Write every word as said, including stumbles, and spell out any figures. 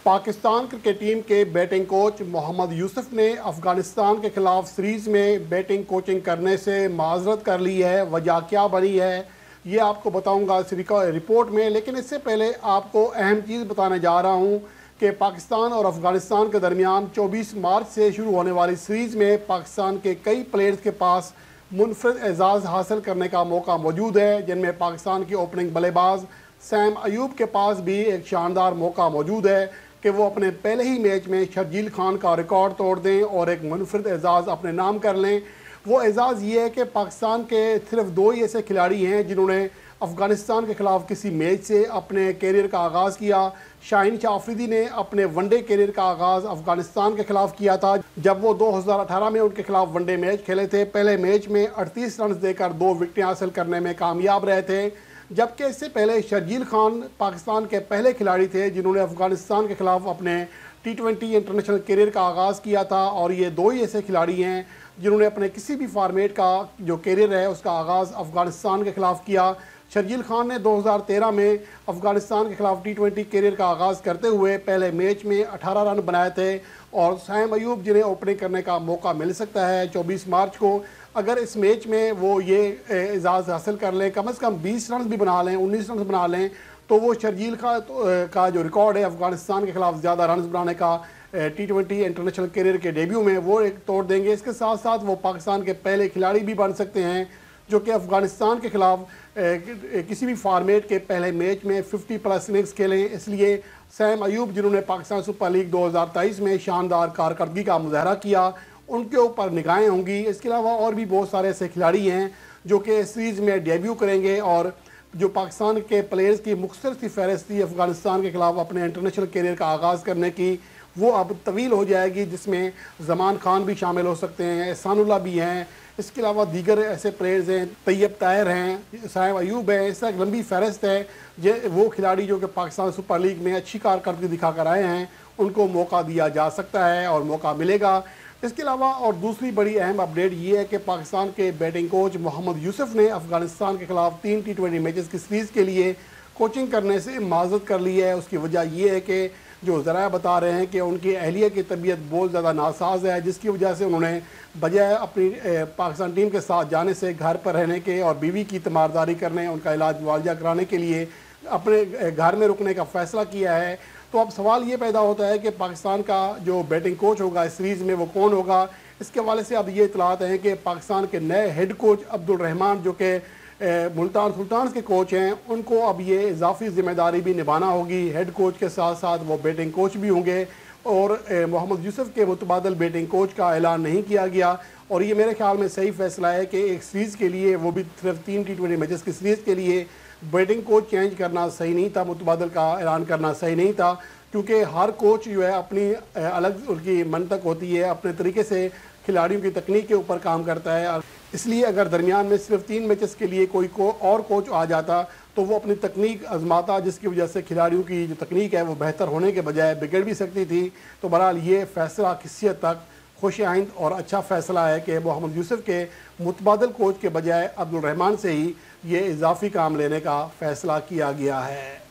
Pakistan cricket team کے batting coach Mohammad Yousuf نے افغانستان کے خلاف سیریز میں بیٹنگ کوچنگ کرنے سے معذرت کر لی ہے۔ وجہ کیا بنی ہے یہ آپ کو بتاؤں گا اس رپورٹ میں، لیکن اس سے پہلے آپ کو اہم چیز بتانے جا رہا ہوں کہ پاکستان اور افغانستان کے درمیان چوبیس مارچ سے شروع ہونے والی سیریز میں پاکستان کے کئی پلیئرز کے پاس منفرد اعزاز حاصل کرنے کا موقع موجود ہے، جن میں پاکستان کی اوپننگ بلے باز سیم ایوب کے پاس بھی ایک شاندار موقع موجود ہے کہ وہ اپنے پہلے ہی میچ میں شرجیل خان کا ریکارڈ توڑ دیں اور ایک منفرد اعزاز اپنے نام کر لیں۔ وہ اعزاز یہ ہے کہ پاکستان کے صرف دو ہی ایسے کھلاڑی ہیں جنہوں نے افغانستان کے خلاف کسی میچ سے اپنے کیریئر کا آغاز کیا۔ شاہین شاہ آفریدی نے اپنے ون ڈے کیریئر کا آغاز افغانستان کے خلاف کیا تھا جب وہ دو ہزار اٹھارہ میں ان کے خلاف ون ڈے میچ کھیلے تھے۔ پہلے میچ میں اڑتیس رنز دے کر دو وکٹیں حاصل کرنے میں کامیاب رہے تھے، جبکہ اس سے پہلے شرجیل خان پاکستان کے پہلے کھلاڑی تھے جنہوں نے افغانستان کے خلاف اپنے ٹی ٹوینٹی انٹرنیشنل کیریئر کا آغاز کیا تھا، اور یہ دو ہی ایسے کھلاڑی ہیں جنہوں نے اپنے کسی بھی فارمیٹ کا جو کیریئر ہے اس کا آغاز افغانستان کے خلاف کیا۔ شرجیل خان نے دو ہزار تیرہ میں افغانستان کے خلاف ٹی ٹوینٹی کیریئر کا آغاز کرتے ہوئے پہلے میچ میں اٹھارہ رن بنائے تھے، اور سیم ایوب جنہیں اوپننگ کرنے کا موقع مل سکتا ہے چوبیس مارچ کو، اگر اس میچ میں وہ یہ اعزاز حاصل کر لیں، کم از کم بیس رنز بھی بنا لیں، انیس رنز بنا لیں، تو وہ شرجیل کا جو ریکارڈ ہے افغانستان کے خلاف زیادہ رنز بنانے کا ٹی ٹوینٹی انٹرنیشنل کیریئر کے ڈیبیو میں، وہ ایک توڑ دیں گے۔ اس کے ساتھ ساتھ وہ پاکستان کے پہلے کھلاڑی بھی بن سکتے ہیں جو کہ افغانستان کے خلاف کسی بھی فارمیٹ کے پہلے میچ میں ففٹی پلس اننگز کھیلیں۔ اس لیے سیم ایوب جنہوں نے پاکستان سپر لیگ دو ہزار تیئیس میں شاندار کارکردگی کا مظاہرہ کیا، ان کے اوپر نگاہیں ہوں گی۔ اس کے علاوہ اور بھی بہت سارے ایسے کھلاڑی ہیں جو کہ سیریز میں ڈیبیو کریں گے، اور جو پاکستان کے پلیئرز کی مختصر سی فہرست تھی افغانستان کے خلاف اپنے انٹرنیشنل کیریئر کا آغاز کرنے کی، وہ اب طویل ہو جائے گی، جس میں زمان خان بھی شامل ہو سکتے ہیں، احسان اللہ بھی ہیں، اس کے علاوہ دیگر ایسے پلیئرز ہیں، طیب طاہر ہیں، سیم ایوب ہیں۔ اس طرح ایک لمبی فہرست ہے۔ وہ کھلاڑی جو کہ پاکستان سپر لیگ میں اچھی کارکردگی دکھا کر آئے ہیں، ان کو موقع دیا جا سکتا ہے اور موقع ملے گا۔ اس کے علاوہ اور دوسری بڑی اہم اپڈیٹ یہ ہے کہ پاکستان کے بیٹنگ کوچ محمد یوسف نے افغانستان کے خلاف تین ٹی ٹوینٹی میچز کی سیریز کے لیے کوچنگ کرنے سے معذرت کر لی ہے۔ اس کی وجہ یہ ہے کہ جو ذرائع بتا رہے ہیں کہ ان کی اہلیہ کی طبیعت بہت زیادہ ناساز ہے، جس کی وجہ سے انہوں نے بجائے اپنی پاکستان ٹیم کے ساتھ جانے سے گھر پر رہنے کے اور بیوی کی تیمارداری کرنے، ان کا علاج معالجہ کرانے کے لیے اپنے گھر میں رکنے کا فیصلہ کیا ہے۔ تو اب سوال یہ پیدا ہوتا ہے کہ پاکستان کا جو بیٹنگ کوچ ہوگا اس سیریز میں وہ کون ہوگا۔ اس کے حوالے سے اب یہ اطلاعات ہیں کہ پاکستان کے نئے ہیڈ کوچ عبدالرحمان جو کہ ملتان سلطانز کے کوچ ہیں، ان کو اب یہ اضافی ذمہ داری بھی نبھانا ہوگی۔ ہیڈ کوچ کے ساتھ ساتھ وہ بیٹنگ کوچ بھی ہوں گے، اور محمد یوسف کے متبادل بیٹنگ کوچ کا اعلان نہیں کیا گیا، اور یہ میرے خیال میں صحیح فیصلہ ہے کہ ایک سیریز کے لیے، وہ بھی صرف تین ٹی ٹوینٹی میچز کی سیریز کے لیے، بیٹنگ کوچ چینج کرنا صحیح نہیں تھا، متبادل کا اعلان کرنا صحیح نہیں تھا، کیونکہ ہر کوچ جو ہے اپنی الگ ان کی منطق ہوتی ہے، اپنے طریقے سے کھلاڑیوں کی تکنیک کے اوپر کام کرتا ہے۔ اس لیے اگر درمیان میں صرف تین میچز کے لیے کوئی کو اور کوچ آ جاتا تو وہ اپنی تکنیک آزماتا، جس کی وجہ سے کھلاڑیوں کی جو تکنیک ہے وہ بہتر ہونے کے بجائے بگڑ بھی سکتی تھی۔ تو بہرحال یہ فیصلہ کسی حد تک خوش آئند اور اچھا فیصلہ ہے کہ محمد یوسف کے متبادل کوچ کے بجائے عبدالرحمان سے ہی یہ اضافی کام لینے کا فیصلہ کیا گیا ہے۔